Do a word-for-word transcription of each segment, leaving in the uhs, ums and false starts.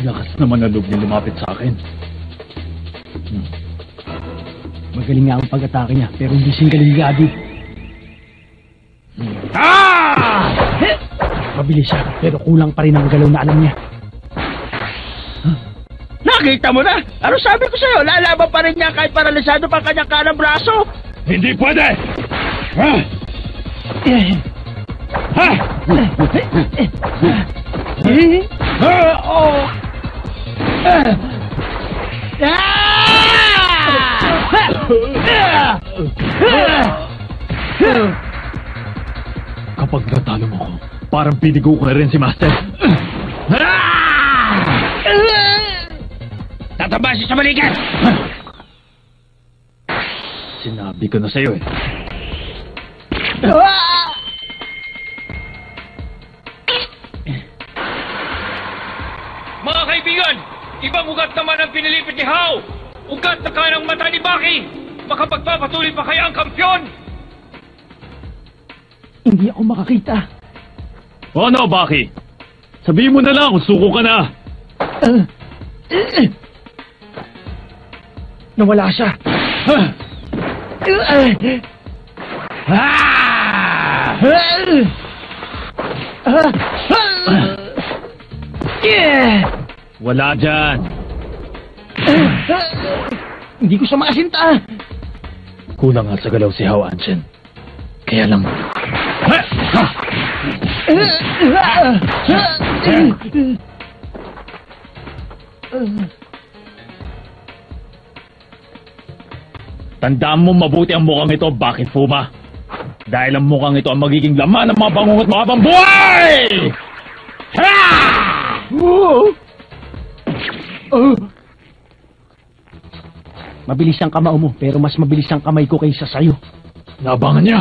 Lakas naman na loob niya lumapit sa akin. Hmm. Magaling nga ang pag-atake niya, pero hindi siyang galing ni Adi. Hmm. Ah! Mabilis siya, pero kulang pa rin ang galaw na alam niya. Huh? Nakita mo na! Ano sabi ko sa'yo? Lalaban pa rin niya kahit paralisado pa kanyang kanang braso! Hindi pwede! Ha? Ha? Oh! Kapag natalo mo ko, parang pinigo ko na rin si Master. Tatabasi sa balikat! Sinabi ko na sa'yo eh. Mga kaibigan, ibang ugat naman ang pinilipit ni Hao. Ugat na kanang mata ni Baki. Makapagpapatuloy pa kaya ang kampyon? Hindi ako makakita. O ano, Baki? Sabihin mo na lang kung suko ka na. Uh, uh, nawala siya. Huh? Uh, ah! Uh, uh, yeah! Wala dyan. Uh, uh, hindi ko siya makasinta. Kulang nga sa galaw si Hao Anshin. Kaya lang... Tandaan mo mabuti ang mukhang ito, bakit Fuma? Dahil ang mukhang ito ang magiging laman ng mga bangungot mga pambuhay! Ha! Uh! Uh! Mabilis ang kamao mo, pero mas mabilis ang kamay ko kaysa sayo. Nabangan niya!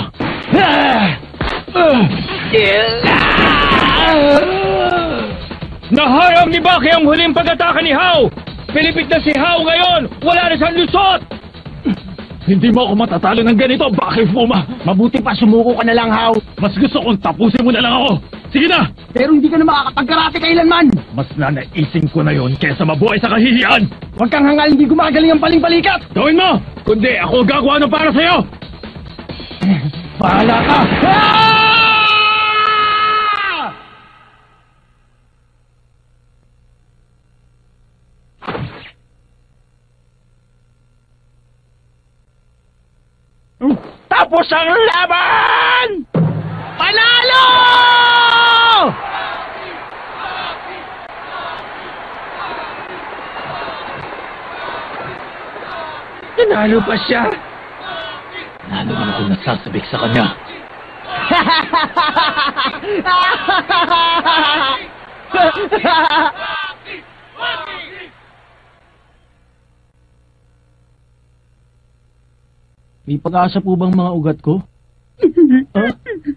Nahayang ni Baki ang huling pag-atake ni Hao! Pilipit na si Hao ngayon! Wala na siyang lusot! Hindi mo ako matatalo ng ganito, Baki Fuma! Mabuti pa sumuko ka na lang, Hao! Mas gusto kong tapusin mo na lang ako! Sige na! Pero hindi ka na makakapag-karate kailanman! Mas nanaisin ko na yon kesa mabuhay sa kahihiyan! Huwag kang hangal, hindi gumagaling ang paling-balikat! Gawin mo! Kundi ako gagawa ng para sa'yo! Bahala ka! Ah! Tapos ang laban! Panalo! Nanalo pa siya? Lalo naman ako nasasabik sa kanya. May pag-asa po bang mga ugat ko? Huh?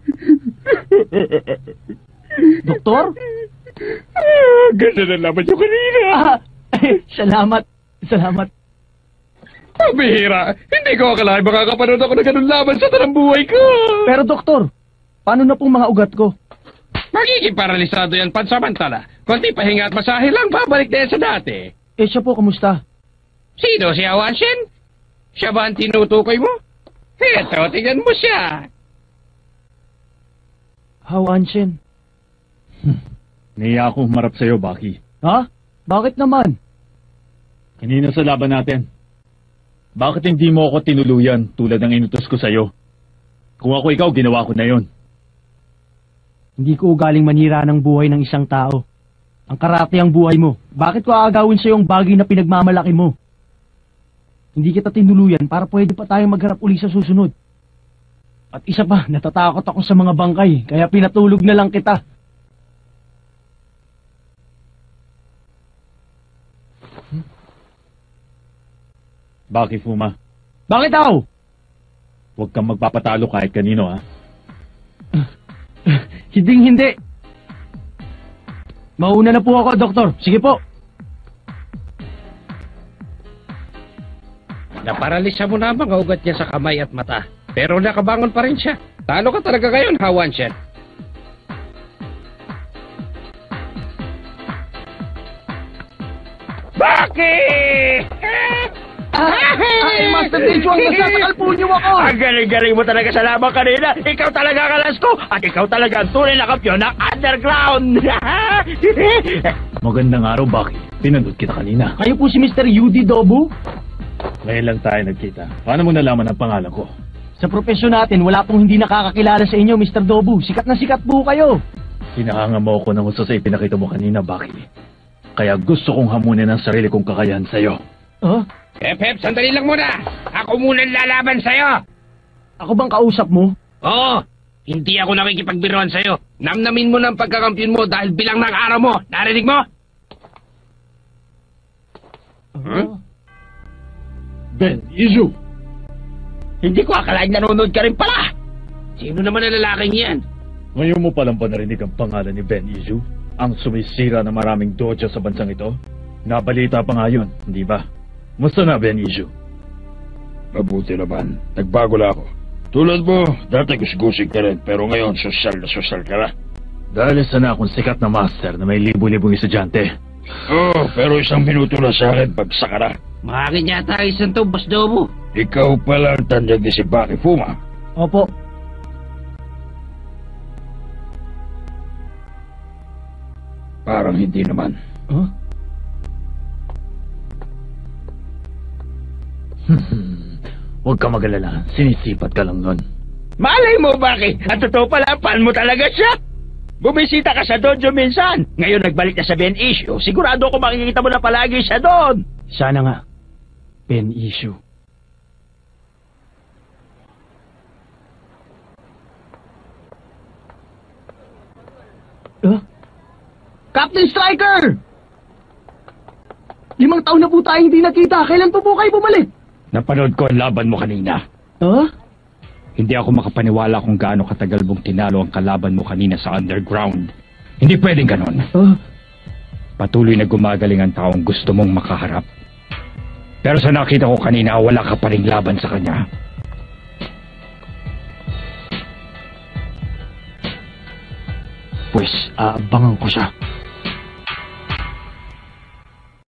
Doktor? Ganda na laban yung kanina. Ah, salamat. Salamat. Pabihira. Hindi ko akalain makakapanood ako ng ganun laban sa tanang buhay ko. Pero doktor, paano na pong mga ugat ko? Magiging paralisado yan pansamantala. Kunti pahinga at masahe lang, babalik na yan sa dati. Eh siya po, kamusta? Sino si Awanshin? Siya ba ang tinutukoy mo? Eto, tingnan mo siya. Hao Anshin. Hmm. Naiya akong humarap sa'yo, Baki. Ha? Bakit naman? Kanina sa laban natin. Bakit hindi mo ako tinuluyan tulad ng inutos ko sa'yo? Kung ako ikaw, ginawa ko na yon. Hindi ko ugaling manira ng buhay ng isang tao. Ang karate ang buhay mo. Bakit ko aagawin sa'yo ang bagay na pinagmamalaki mo? Hindi kita tinuluyan para pwede pa tayong magharap uli sa susunod. At isa pa, natatakot ako sa mga bangkay, kaya pinatulog na lang kita. Hmm? Bakit, Fuma? Bakit ako? Huwag kang magpapatalo kahit kanino, ha? Hinding hindi. Mauna na po ako, doktor. Sige po. Naparalisa mo na ang mga ugat niya sa kamay at mata. Pero nakabangon pa rin siya. Talo ka talaga ngayon, Hawanshin. Baki! Ay, Master Dejo, ang nasasakal po niyo ako! Ang galing-galing mo talaga sa laban kanina. Ikaw talaga ang kalas ko. At ikaw talaga ang tunay na kampiyon ng underground. Magandang araw, Baki. Pinanood kita kanina. Kayo po si Mister Yudi Dobu? Ngayon lang tayo nagkita. Paano mo nalaman ang pangalan ko? Sa propesyon natin, wala pong hindi nakakakilala sa inyo, Mister Dobu. Sikat na sikat po kayo. Hinahanga mo ako ng husto sa ipinakita mo kanina, Baki. Kaya gusto kong hamunin ang sarili kong kakayahan sa'yo. Huh? Pep, Pep, sandali lang muna. Ako muna ang lalaban sa'yo. Ako bang kausap mo? Oo, hindi ako nakikipagbiruan sa'yo. Namnamin mo ng pagkakampiyon mo dahil bilang ng araw mo. Narinig mo? Huh? Ben Izu! Hindi ko akalain nanonood ka rin pala. Sino naman ang lalaking yan? Ngayon mo palang ba narinig ang pangalan ni Ben Izu? Ang sumisira ng maraming dojo sa bansang ito? Nabalita pa nga yun, hindi ba? Musta na, Ben Izu? Mabuti naman. Nagbago na ako. Tulad mo, dati gusgusig ka rin, pero ngayon sosyal na sosyal ka na. Dahil isa na akong sikat na master na may libu-libong estudyante. Oo, oh, pero isang minuto na sa akin, bagsak ka na. Makakin yata isang to, Boss Dobo. Ikaw pala ang tanyag ni si Baki Fuma. Opo. Parang hindi naman. Huh? Huwag ka mag-alala, sinisipat ka lang nun. Malay mo, Baki. At totoo pala, fan mo talaga siya. Bumisita ka sa dojo minsan. Ngayon nagbalik na sa Ben Issue. Sigurado ko makikita mo na palagi siya doon. Sana nga. Ben Issue. Huh? Captain Striker! Limang taon na po tayo hindi nakita. Kailan po po kayo bumalik? Napanood ko ang laban mo kanina. Huh? Hindi ako makapaniwala kung gaano katagal mong tinalo ang kalaban mo kanina sa underground. Hindi pwedeng ganon. Huh? Patuloy na gumagaling ang taong gusto mong makaharap. Pero sa nakita ko kanina, wala ka pa ring laban sa kanya. Pues, aabangan ko siya.